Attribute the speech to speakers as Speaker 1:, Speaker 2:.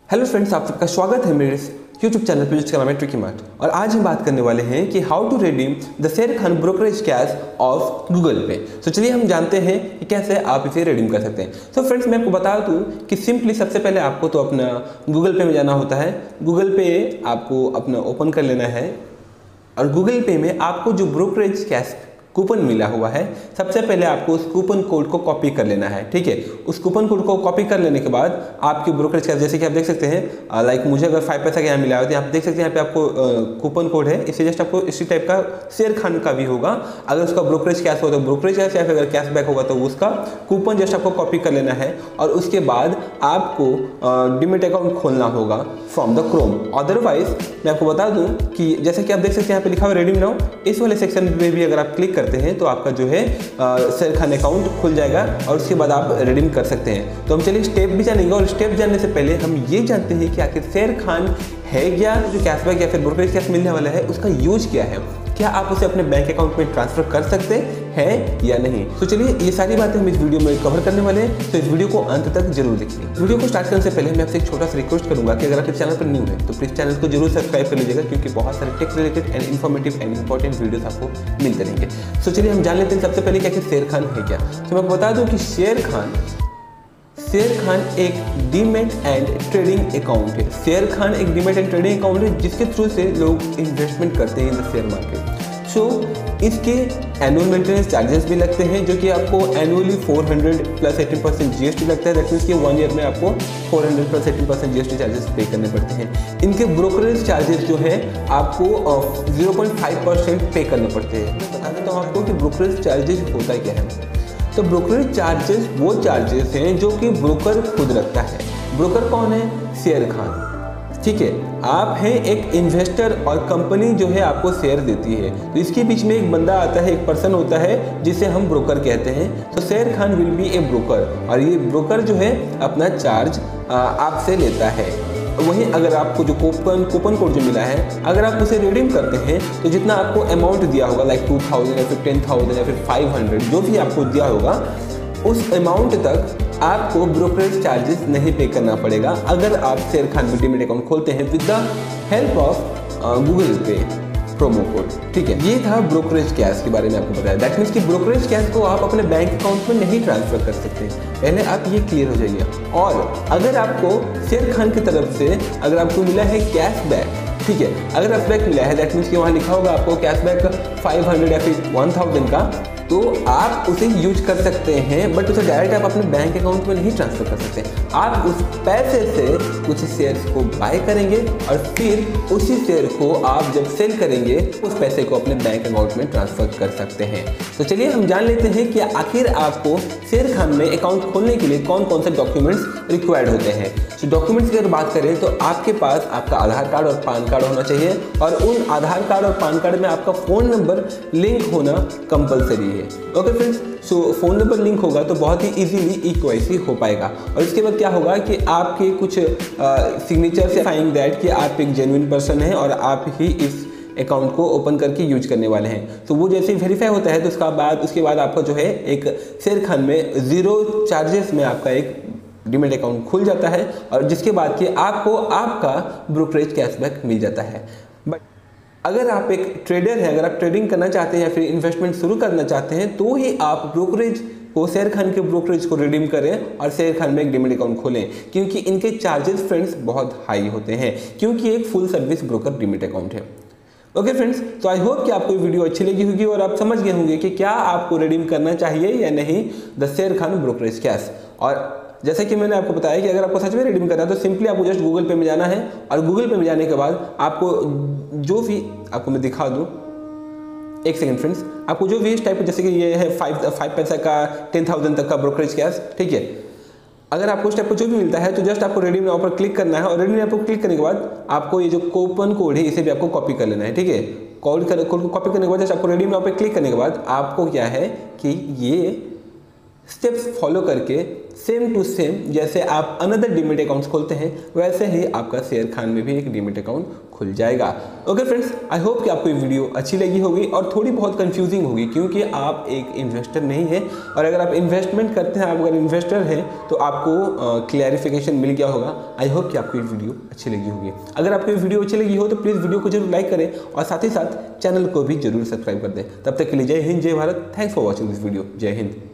Speaker 1: Hello friends, आप सबका स्वागत है मेरे यूट्यूब चैनल पे जिसका नाम है ट्रिकी मार्ट। और आज हम बात करने वाले हैं कि how to redeem the Sharekhan brokerage cash of Google Pay. तो चलिए हम जानते हैं कि कैसे आप इसे रिडीम कर सकते हैं। तो फ्रेंड्स, मैं आपको बता दूं कि सिंपली सबसे पहले आपको तो अपना गूगल पे में जाना होता है। गूगल पे आपको अपना ओपन कर लेना है और गूगल पे में आपको जो ब्रोकरेज कैश कूपन मिला हुआ है, सबसे पहले आपको उस कूपन कोड को कॉपी कर लेना है। ठीक है, उस कूपन कोड को कॉपी कर लेने के बाद आपकी ब्रोकरेज कैश, जैसे कि आप देख सकते हैं लाइक मुझे अगर 5 पैसा का यहाँ मिला है तो आप देख सकते हैं यहाँ पे आपको कूपन कोड है। इससे जस्ट आपको इसी टाइप का शेर खान का भी होगा। अगर उसका ब्रोकरेज कैश हो तो ब्रोकरेज कैश, या फिर अगर कैशबैक होगा तो उसका कूपन जस्ट आपको कॉपी कर लेना है और उसके बाद आपको डीमैट अकाउंट खोलना होगा फ्रॉम द क्रोम। अदरवाइज मैं आपको बता दूं कि जैसे कि आप देख सकते हैं यहाँ पे लिखा हुआ रिडीम नाउ, इस वाले सेक्शन में भी अगर आप क्लिक करते हैं तो आपका जो है शेर खान अकाउंट खुल जाएगा और उसके बाद आप रिडीम कर सकते हैं। तो हम चलिए स्टेप भी जानेंगे और स्टेप जानने से पहले हम ये जानते हैं कि आखिर शेर खान है क्या, जो कैशबैक या फिर ब्रोकरेज कैश मिलने वाला है उसका यूज क्या है, क्या आप उसे अपने बैंक अकाउंट में ट्रांसफर कर सकते हैं या नहीं। तो चलिए ये सारी बातें हम इस वीडियो में कवर करने वाले हैं, तो इस वीडियो को अंत तक जरूर देखिए। वीडियो को स्टार्ट करने से पहले मैं आपसे एक छोटा सा रिक्वेस्ट करूंगा कि अगर आप इस चैनल पर न्यू है तो प्लीज चैनल को जरूर सब्सक्राइब कर लीजिएगा, क्योंकि बहुत सारे tech related and informative and important videos आपको मिलते रहेंगे। तो चलिए हम जान लेते हैं सबसे पहले क्या शेर खान है क्या। तो मैं आपको बता दूं कि शेर खान एक डीमैट एंड ट्रेडिंग अकाउंट है। शेर खान एक डीमैट एंड ट्रेडिंग अकाउंट है जिसके थ्रू से लोग इन्वेस्टमेंट करते हैं in the share market. So इसके एनुअल मेंटेनेंस चार्जेस भी लगते हैं, जो कि आपको एनुअली 400 प्लस 18% जीएसटी लगता है। दैट मीन्स कि 1 ईयर में आपको 400 प्लस 18% जीएसटी चार्जेस पे करने पड़ते हैं। इनके ब्रोकरेज चार्जेस जो है आपको 0.5% पे करने पड़ते हैं। मैं बता देता हूँ आपको कि ब्रोकरेज चार्जेस होता क्या है। तो ब्रोकरेज चार्जेस वो चार्जेस हैं जो कि ब्रोकर खुद रखता है। ब्रोकर कौन है? शेर खान। ठीक है, आप हैं एक इन्वेस्टर और कंपनी जो है आपको शेयर देती है, तो इसके बीच में एक बंदा आता है, एक पर्सन होता है जिसे हम ब्रोकर कहते हैं। तो Sharekhan will be a broker और ये ब्रोकर जो है अपना चार्ज आपसे लेता है। वहीं अगर आपको जो कूपन कोड जो मिला है, अगर आप उसे रिडीम करते हैं तो जितना आपको अमाउंट दिया होगा लाइक 2000 या फिर 10,000 या फिर 500 जो भी आपको दिया होगा, उस अमाउंट तक आपको ब्रोकरेज चार्जेस नहीं पे करना पड़ेगा अगर आप शेर खान में डीमैट अकाउंट खोलते हैं with the help of Google Pay promo code. ठीक है, ये था ब्रोकरेज कैश के बारे में आपको बताया। दैट मीन्स कि ब्रोकरेज कैश को आप अपने बैंक अकाउंट में नहीं ट्रांसफर कर सकते, पहले आप ये क्लियर हो जाइए। और अगर आपको शेर खान की तरफ से अगर आपको मिला है कैशबैक, ठीक है, अगर कैशबैक मिला है दैट मीन्स कि वहाँ लिखा होगा आपको कैशबैक 500 या फिर 1000 का, तो आप उसे यूज कर सकते हैं, बट उसे डायरेक्ट आप अपने बैंक अकाउंट में नहीं ट्रांसफर कर सकते। आप उस पैसे से कुछ शेयर्स को बाय करेंगे और फिर उसी शेयर को आप जब सेल करेंगे उस पैसे को अपने बैंक अकाउंट में ट्रांसफर कर सकते हैं। तो चलिए हम जान लेते हैं कि आखिर आपको शेर खान में अकाउंट खोलने के लिए कौन कौन से डॉक्यूमेंट्स रिक्वायर्ड होते हैं। तो डॉक्यूमेंट्स की अगर बात करें तो आपके पास आपका आधार कार्ड और पैन कार्ड होना चाहिए और उन आधार कार्ड और पैन कार्ड में आपका फ़ोन नंबर लिंक होना कंपलसरी है। Okay friends, so phone number link होगा तो बहुत ही इजीली ईकेवाईसी हो पाएगा। और इसके बाद क्या होगा कि आपके कुछ सिग्नेचर से फाइंग दैट कि आप एक जेन्युइन पर्सन हैं और आप ही इस अकाउंट को ओपन करके यूज करने वाले हैं। तो वो जैसे वेरीफाई होता है तो उसके बाद आपका जो है एक शेर खान में 0 चार्जेस में आपका एक डीमैट अकाउंट खुल जाता है और जिसके बाद कि आपको आपका ब्रोकरेज कैशबैक मिल जाता है। बट अगर आप एक ट्रेडर हैं, अगर आप ट्रेडिंग करना चाहते हैं या फिर इन्वेस्टमेंट शुरू करना चाहते हैं, तो ही आप ब्रोकरेज को, शेर खान के ब्रोकरेज को रिडीम करें और शेर खान में एक डीमैट अकाउंट खोलें, क्योंकि इनके चार्जेस फ्रेंड्स बहुत हाई होते हैं, क्योंकि एक full service broker demat account है। ओके फ्रेंड्स, तो आई होप कि आपको ये वीडियो अच्छी लगी होगी और आप समझ गए होंगे कि क्या आपको रिडीम करना चाहिए या नहीं the Sharekhan brokerage cash. और जैसे कि मैंने आपको बताया कि अगर आपको सच में रिडीम करना है तो सिंपली आपको जस्ट गूगल पे में जाना है और गूगल पे में जाने के बाद आपको जो भी, आपको मैं दिखा दूं, एक सेकंड फ्रेंड्स, आपको जो भी इस टाइप, जैसे कि ये है 5 पैसा का 10,000 तक का ब्रोकरेज कैश, ठीक है, अगर आपको उस टाइप को जो भी मिलता है तो जस्ट आपको रिडीम नाउ पर क्लिक करना है और रिडीम नाउ पर क्लिक करने के बाद आपको ये जो कूपन कोड है इसे भी आपको कॉपी कर लेना है। ठीक है, कोड को कॉपी करने के बाद जस्ट आपको रिडीम नाउ पर क्लिक करने के बाद आपको क्या है कि ये स्टेप्स फॉलो करके सेम टू सेम जैसे आप अनदर डीमेट अकाउंट्स खोलते हैं वैसे ही आपका शेर खान में भी एक डीमेट अकाउंट खुल जाएगा। ओके फ्रेंड्स, आई होप कि आपको ये वीडियो अच्छी लगी होगी और थोड़ी बहुत कंफ्यूजिंग होगी क्योंकि आप एक इन्वेस्टर नहीं है, और अगर आप इन्वेस्टमेंट करते हैं, आप अगर इन्वेस्टर हैं तो आपको क्लैरिफिकेशन मिल गया होगा। आई होप कि आपको ये वीडियो अच्छी लगी होगी। अगर आपको ये वीडियो अच्छी लगी हो तो प्लीज़ वीडियो को जरूर लाइक करें और साथ ही साथ चैनल को भी जरूर सब्सक्राइब कर दें। तब तक के लिए जय हिंद, जय Bharat. Thanks for watching this video. जय हिंद।